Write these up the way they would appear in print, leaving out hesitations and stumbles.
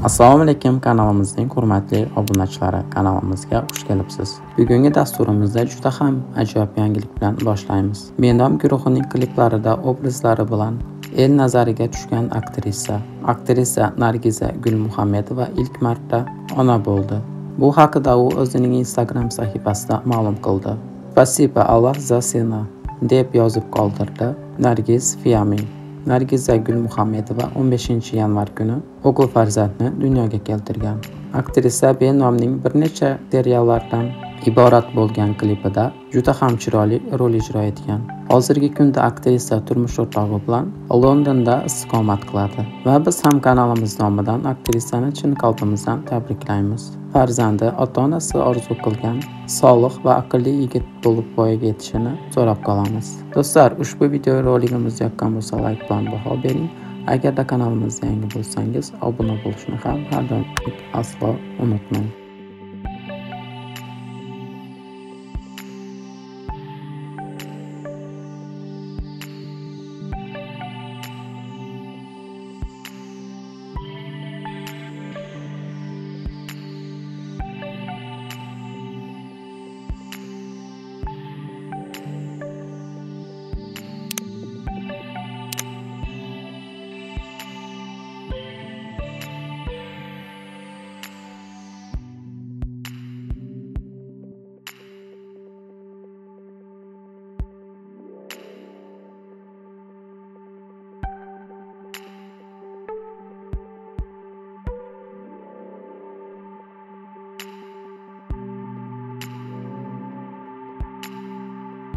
Assalomu alaykum, kanalimizning hurmatli obunachilari, kanalimizga xush kelibsiz. Bugungi dasturimizda juda ham ajoyib yangilik bilan boshlaymiz. Mendom guruhining kliplarida obrazlari bilan el nazariga tushgan aktrisa Nargiza Gulmuhammedova ilk marta ona bo'ldi. Bu haqida u o'zining Instagram sahifasida ma'lum qildi. Spasiba Allah za sina deb yozib qoldirdi Nargiz Fiyami. Nargiza Gulmuhammedova 15-yanvar kuni o'g'il farzandni dunyoga keltirgan. Aktrisa benomning bir necha seriallardan iborat bo'lgan klipida juda ham chiroyli rol ijro etgan. Hozirgi kunda aktrisa turmush o'rtog'i bilan Londonda istiqomat qiladi va biz ham kanalimiz nomidan aktrisani chin qalbimizdan tabriklaymiz. Farzandi ota-onasi orzu qilgan solih va aqlli yigit bo'lib voyaga yetishini so'rab qolamiz. Do'stlar, ushbu video roligimiz yoqqan bo'lsa, like bilan baho bering. Agarda kanalimizga yangi bo'lsangiz, obuna bo'lishni ham har doim aslo unutmang.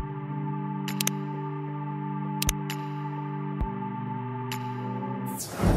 It's